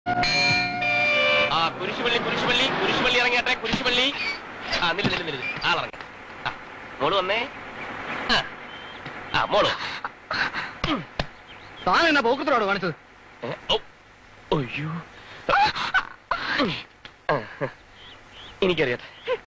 ആ കുരിശുപള്ളി കുരിശുപള്ളി കുരിശുപള്ളി ഇറങ്ങിയാട്ടെ കുരിശുപള്ളി. ആ നില്ല് ആളിറങ്ങി. മോള് വന്നേ. ആ മോള് താൻ എന്നാ പോക്കത്തിലോട് കാണിച്ചത്? അയ്യോ എനിക്കറിയാം.